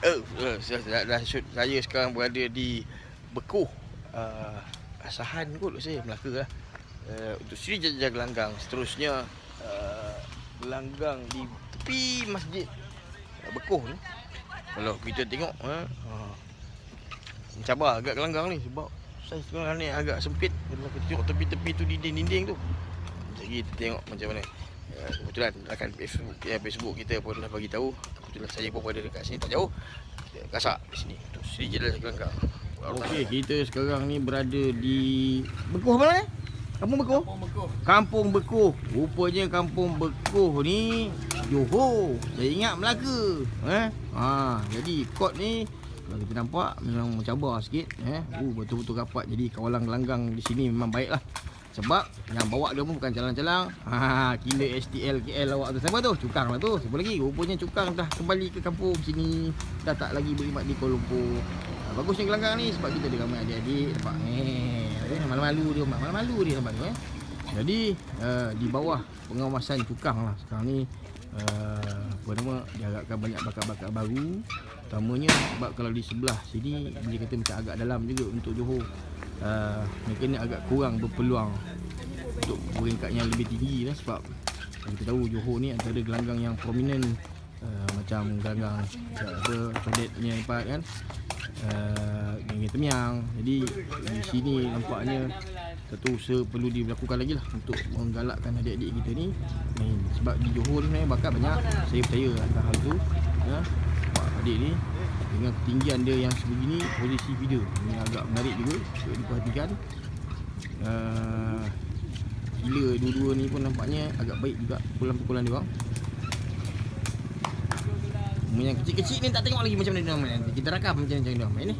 Saya sekarang berada di Bekuh, Asahan kot saya, Melaka lah. Untuk sini jaga gelanggang. Seterusnya gelanggang di tepi masjid Bekuh ni. Kalau kita tengok mencabar agak gelanggang ni sebab saiz gelanggang ni agak sempit. Kalau kita tengok tepi-tepi tu, dinding-dinding tu, jadi kita tengok macam mana. Kebetulan rakan Facebook kita pun dah bagi tahu. Kebetulan saya pun berada dekat sini, tak jauh. Kita kasak di sini. Tu sini je lah gelanggang. Okey, kita sekarang ni berada di Bekuh mana? Kampung Bekuh? Kampung Bekuh. Rupanya Kampung Bekuh ni Johor. Saya ingat Melaka. Jadi kod ni kalau kita nampak memang mencabar sikit. Betul-betul rapat. Jadi kawalan gelanggang di sini memang baiklah. Sebab yang bawa dia pun bukan calang-calang. Killer STL KL awak tu. Siapa tu? Cukang lah tu. Siapa lagi? Rupanya Cukang dah kembali ke kampung sini. Dah tak lagi berkhidmat di Kuala Lumpur. Bagusnya gelanggang ni sebab kita ada ramai adik-adik. Nampak? Malu-malu dia. Malu-malu dia nampak tu. Jadi di bawah pengawasan Cukang lah sekarang ni. Dia harapkan banyak bakat-bakat baru. Utamanya sebab kalau di sebelah sini boleh kata macam agak dalam juga untuk Johor. Mereka ni agak kurang berpeluang untuk peringkat yang lebih tinggi lah. Sebab kita tahu Johor ni antara gelanggang yang prominent, macam gelanggang Codet punya tempat kan, Geng Temiang. Jadi di sini nampaknya satu usaha perlu dilakukan lagi lah untuk menggalakkan adik-adik kita ni main. Sebab di Johor ni sebenarnya bakat banyak. Saya percaya akan hal tu. Adik ni dengan ketinggian dia yang sebegini, posisi video ini agak menarik juga untuk diperhatikan. Gila dua-dua ni pun nampaknya agak baik juga pukulan-pukulan dia orang. Yang kecil-kecil ni tak tengok lagi macam mana dia main. Kita rakam macam mana dia main ni.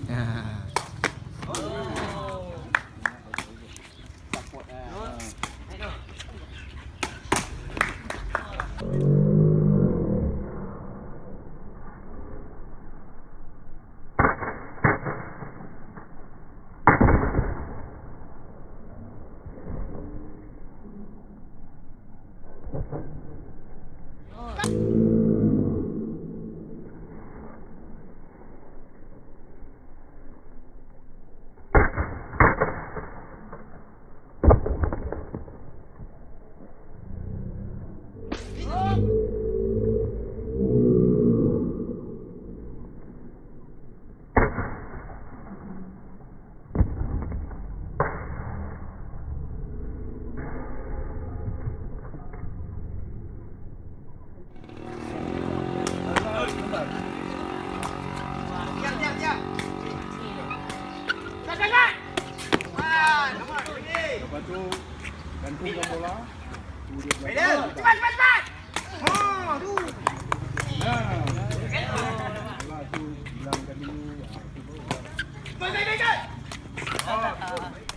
Lepas tu gantungkan bola. Cepat. Tu. Bola tu hilangkan dulu. Baik.